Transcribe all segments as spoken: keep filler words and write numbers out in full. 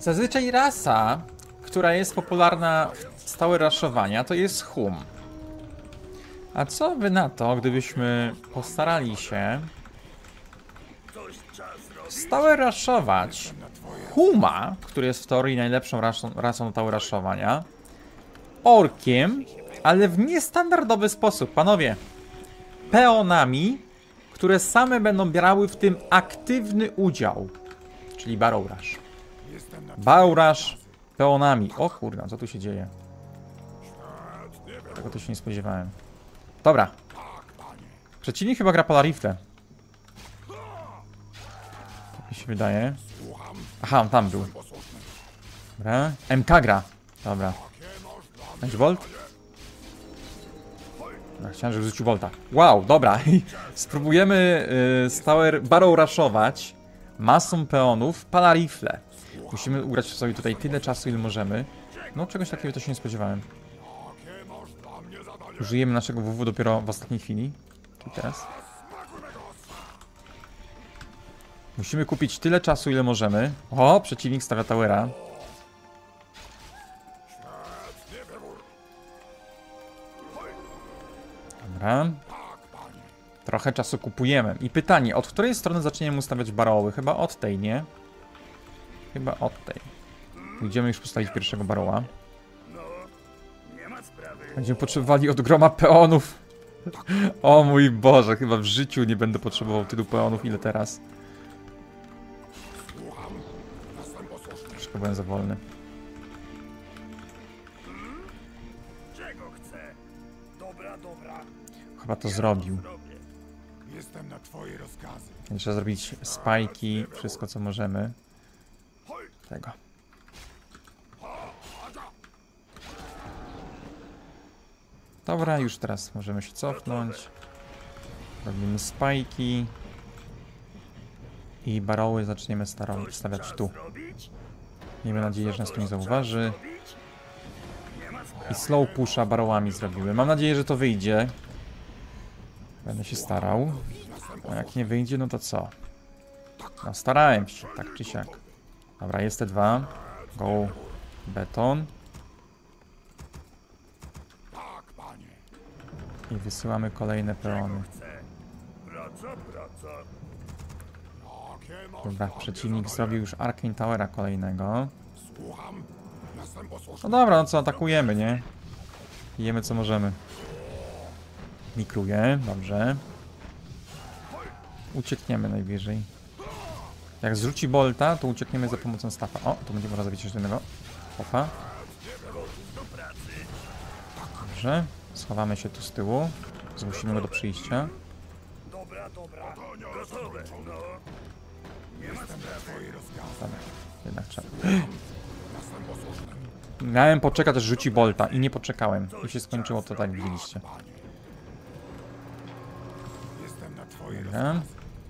Zazwyczaj rasa, która jest popularna w stałe raszowania, to jest hum. A co wy na to, gdybyśmy postarali się stałe raszować huma, który jest w teorii najlepszą rasą, rasą do stałe raszowania, orkiem, ale w niestandardowy sposób, panowie, peonami, które same będą bierały w tym aktywny udział, czyli Barrow Rush. Barrow Rush peonami. O kurwa, co tu się dzieje? Tego to się nie spodziewałem. Dobra. Przeciwnik chyba gra Polarifle. Tak mi się wydaje. Aha, on tam był. Dobra. M K gra. Dobra. Będzie Bolt? No, chciałem, żeby rzucił Bolta. Wow, dobra. Spróbujemy y, stałe Barrow Rushować masą peonów Polarifle. Musimy ugrać sobie tutaj tyle czasu, ile możemy. No, czegoś takiego to się nie spodziewałem. Użyjemy naszego W W dopiero w ostatniej chwili. I teraz. Musimy kupić tyle czasu, ile możemy. O, przeciwnik stawia towera. Dobra. Trochę czasu kupujemy. I pytanie, od której strony zaczniemy ustawiać baroły? Chyba od tej, nie? Chyba od tej. Pójdziemy już postawić pierwszego baroła. Będziemy potrzebowali od groma peonów. O mój Boże, chyba w życiu nie będę potrzebował tylu peonów, ile teraz. Troszkę byłem za wolny. Chyba to zrobił. Trzeba zrobić spajki, wszystko co możemy. Tego. Dobra, już teraz możemy się cofnąć. Robimy spajki. I baroły zaczniemy stawiać tu. Miejmy nadzieję, że nas tu nie zauważy. I slow pusha barołami zrobimy. Mam nadzieję, że to wyjdzie. Będę się starał. A jak nie wyjdzie, no to co? No starałem się, tak czy siak. Dobra, jest te dwa. Go beton. I wysyłamy kolejne peony. Dobra, przeciwnik zrobił już Arcane Towera kolejnego. No dobra, no co, atakujemy, nie? Jemy co możemy. Mikruję, dobrze. Uciekniemy najwyżej. Jak zrzuci bolta, to uciekniemy za pomocą staffa. O, to będzie można zabić jeszcze jednego. Opa. Dobrze. Schowamy się tu z tyłu. Zmusimy go do przyjścia. Dobra, jednak trzeba. Miałem poczekać, aż rzuci bolta i nie poczekałem. I się skończyło to tak, widzieliście. Dobra.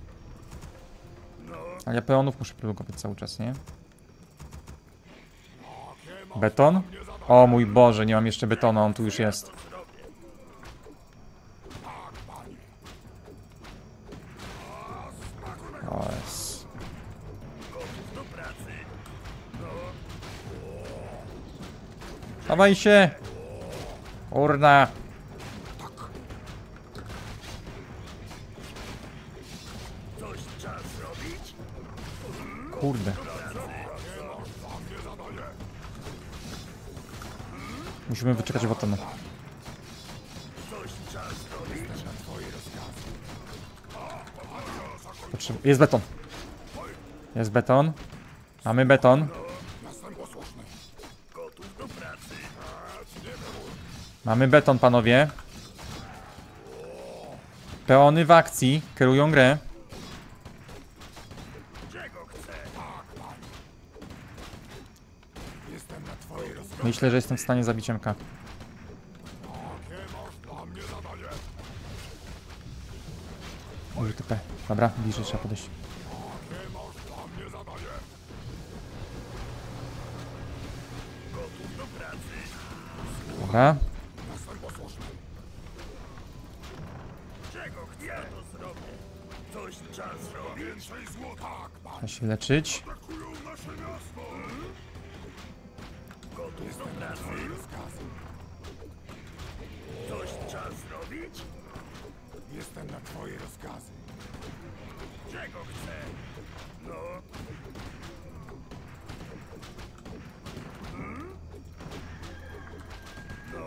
Ale ja peonów muszę produkować cały czas, nie? Beton? O mój Boże, nie mam jeszcze betonu, on tu już jest. O jest. Dawaj się! Urna! Kurde. Musimy wyczekać batonu. Potrzeb... Jest beton. Jest beton. Mamy beton. Mamy beton, panowie. Peony w akcji. Kierują grę. Myślę, że jestem w stanie zabić M K. Użyj T P. Dobra, bliżej trzeba podejść. Dobra. Trzeba się leczyć. do pracy. Coś trzeba zrobić? Jestem na twoje rozkazy. Czego chcę? No. Hmm? No.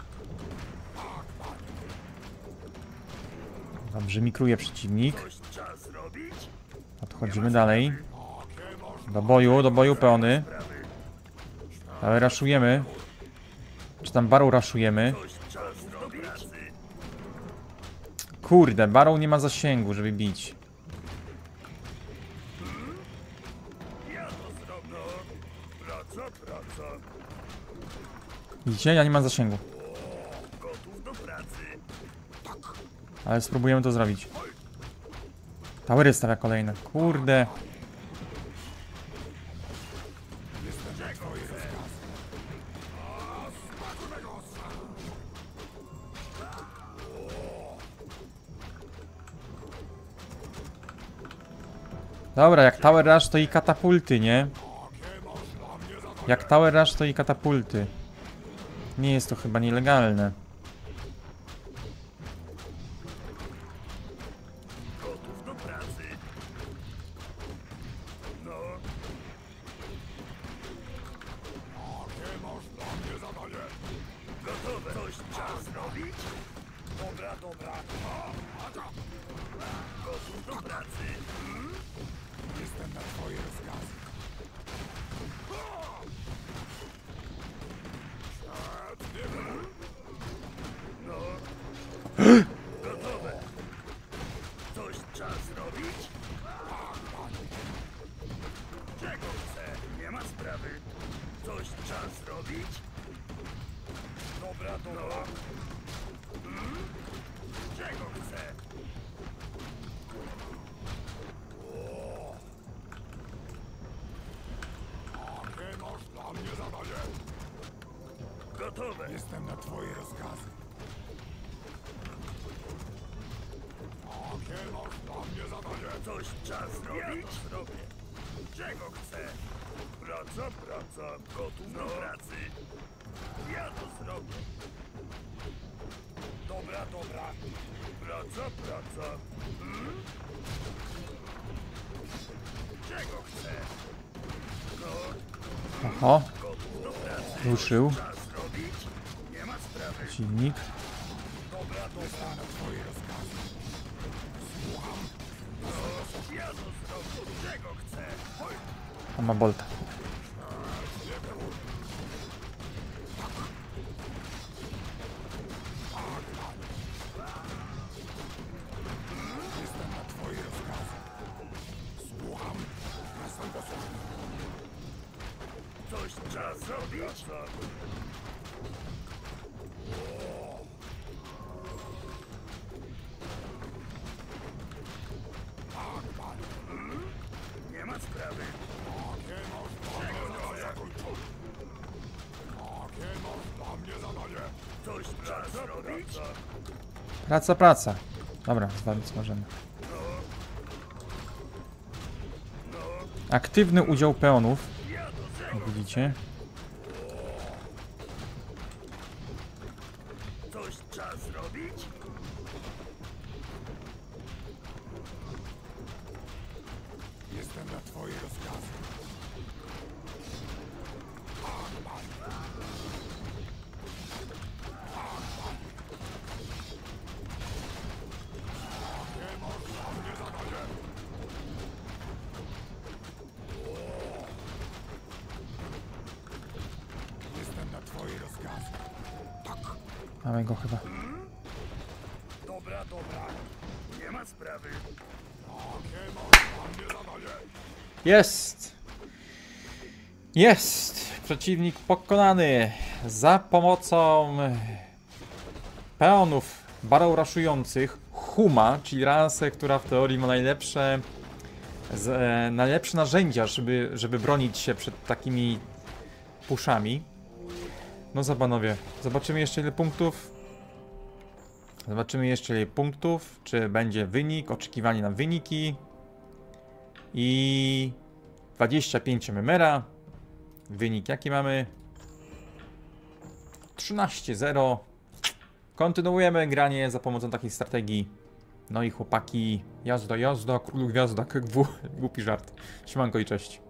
Dobrze, mikruje przeciwnik. Coś trzeba zrobić? Odchodzimy dalej. Do boju, do boju peony. Ale raszujemy. Czy tam barą raszujemy? Coś trzeba zrobić? Kurde, barą nie ma zasięgu, żeby bić. Ja to zrobię. No. Praca, praca. Widzicie? Ja nie mam zasięgu. Gotów do pracy. Ale spróbujemy to zrobić. Towery stawia kolejne. Kurde. Jestem na twoje rozkazy. Dobra, jak Tower Rush to i katapulty, nie? Jak Tower Rush to i katapulty. Nie jest to chyba nielegalne. Gotów do pracy. No. Jakie masz dla mnie zadanie? Gotowe. Coś trzeba zrobić? Dobra, dobra. Gotów do pracy. Hmm? Jestem na twoje rozkazy. No. Gotowe. Coś trzeba zrobić? Czego chcę? Nie ma sprawy. Coś trzeba zrobić? Dobra, dobra. Hmm? Czego chcę? Jakie masz dla mnie zadanie? Gotowe. Jestem na twoje rozkazy. Jakie masz dla mnie zadanie? Coś trzeba zrobić? Ja to zrobię. Czego chcę? Praca, praca. Gotów do pracy. Ja to zrobię. Dobra, dobra. Praca, praca. Hmm? Czego chcę? No, Oho, gotów do pracy. ruszył Trzeba zrobić? Nie ma sprawy. przeciwnik. Dobra, dobra. Na twoje rozkazy. No, ja to zrobię. Czego chcę? Oj, On ma bolta. Jestem na twoje rozkazy. Słucham. Jestem posłuszny. coś trzeba zrobić? Hmm? Nie ma sprawy. Jakie masz dla mnie zadanie? Jakie masz dla mnie zadanie? Coś trzeba zrobić? Praca, praca. Dobra, zwalić możemy. Aktywny udział peonów. Ja to Jak zrobię. widzicie. Coś trzeba zrobić? Jestem na twoje rozkazy. Jakie masz dla mnie zadanie? Jestem na twoje rozkazy. Mamy go chyba. Dobra, dobra. Nie ma sprawy. Jakie masz dla mnie zadanie? Jest! Jest! Przeciwnik pokonany za pomocą peonów barą raszujących Huma, czyli rasę, która w teorii ma najlepsze z, e, najlepsze narzędzia, żeby, żeby bronić się przed takimi puszami. No za panowie, zobaczymy jeszcze ile punktów. Zobaczymy jeszcze ile punktów, czy będzie wynik, oczekiwanie na wyniki. I dwadzieścia pięć M M R-a. Wynik jaki mamy? trzynaście zero. Kontynuujemy granie za pomocą takiej strategii. No i chłopaki, jazda, jazda, królu gwiazda, kgw. Głupi żart. Siemanko i cześć.